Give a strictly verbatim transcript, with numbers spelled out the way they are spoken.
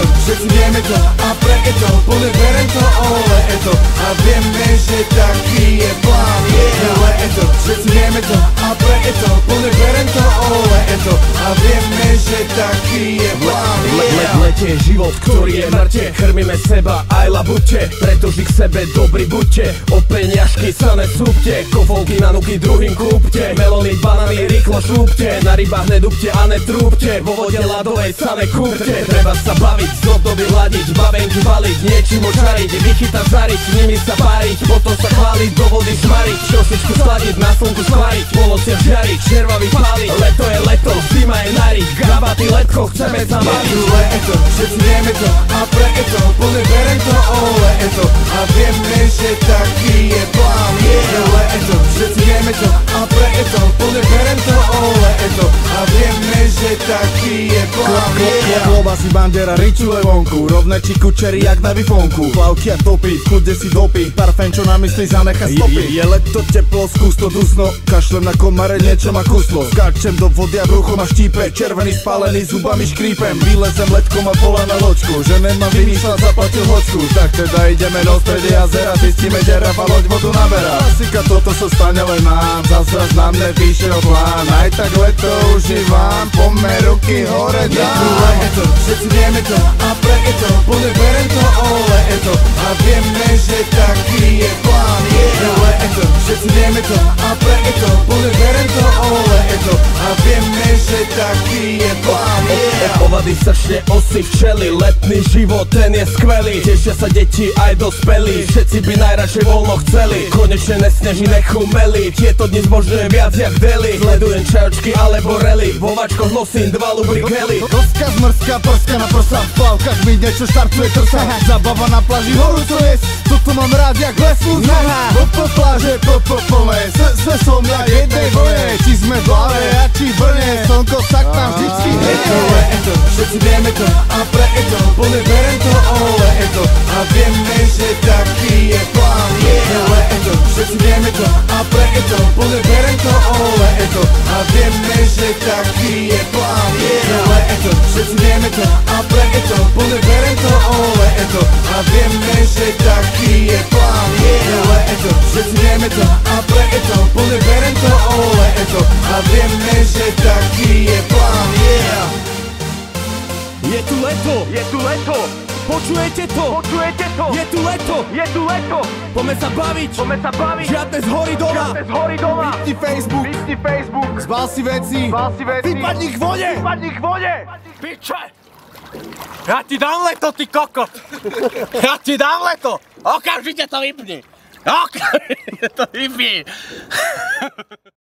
leto, všetci vieme to a preto plne berem to, o leto. A vieme, že taký je plán, yeah. Leto, všetci vieme to a preto plne berem to, o leto. A vieme, že taký je plán, yeah. Lete je život, ktorý je mŕte, chrmíme seba aj labute, pretože k sebe dobrí buďte. O peniažky sa nesúbte, kofolky na nuky druhým kúpte, melóny, banany rýchlo šúpte, na rybách nedúbte a netrúbte, vo vode ľadovej sa nekúpte. Treba sa baviť, z období hľadiť, babenky valiť, niečím očariť, vychytať, žariť, s nimi sa páriť, potom sa chváliť, do vody šmariť, trošičku sladiť, na slnku schváriť, polociach žiariť, červavý páliť. Leto je leto, zima je nariť, grabaty letko, chceme sa baviť. Leto, všetci vieme to a preto plne berem to, o leto. A vieme, že taký je plán, yeah. Leto, všetci vieme to a preto plne berem to, o leto. A vieme, že taký je plán, yeah. Klobásy, bandera, ričule vonku, rovné či kučery jak na vifonku, plavky a topy, chude si dopy, parfém čo na mysli zanecha stopy. Je, je leto teplo, skús to dusno, kašlem na komare, niečo ma kuslo. Skáčem do vody a brucho ma štípe, červený spálený, zubami škrípem. Vylezem letkom a volá na loďku, že nemám vymýšľať, zaplatil hoďku. Tak teda ideme do stredy jazera, zistíme, že rafa loď vodu naberá. Klasika, toto sa stane len nám, zas raz nám nepíše o plán. Aj tak leto užívam, poďme ruky hore dám. Leto, všetci vieme to a preto plne berem to, o leto. A vieme, že taký je plán, yeah. Leto, všetci vieme to a preto plne berem to, o leto. A vieme, že taký je plán, yeah. Ovady, sršne, osy, včely, letný život, ten je skvelý. Tešia sa deti aj dospelí, všetci by najradšej voľno chceli. Konečne nesneží, nechumeli, tieto dni zbožňujem viac jak deli. Sledujem čajočky alebo rely, vo vačkoch nosím dva lubrikely. Koska zmrská, prska na prsa, v plavkách mi niečo štartuje trsa. Zabava na pláži, horúco jes, toto mám rád jak les úzna. Po pláže, po po pole, sve som jak jednej voje. Či sme v hlave a či brne, slnko tak nám vždycky hreje. Leto, všetci vieme to a preto plne berem to, o leto. A vieme, že taký je plán, yeah. Leto, všetci vieme to a preto plne berem to, o leto. A vieme, že taký je plán, yeah. Leto, všetci vieme to a preto plne berem to, o leto. A vieme, že taký je plán, yeah. Leto, všetci vieme to a preto plne berem to, o leto. A vieme, že taký je plán, yeah. Je tu leto, Je tu leto, počujete to? počujete to? Je tu leto, Je tu leto, poďme sa baviť, poďme sa baviť. žiadne z hory doma. Žiadne z hory doma. Vypni Facebook, Vypni Facebook, zbal si veci, zbal si veci. vypadni k vode. Vypadni k vode. Piče! Ja ti dám leto, ty kokot! Ja ti dám leto! Okamžite to vypni! Okamžite to vypni!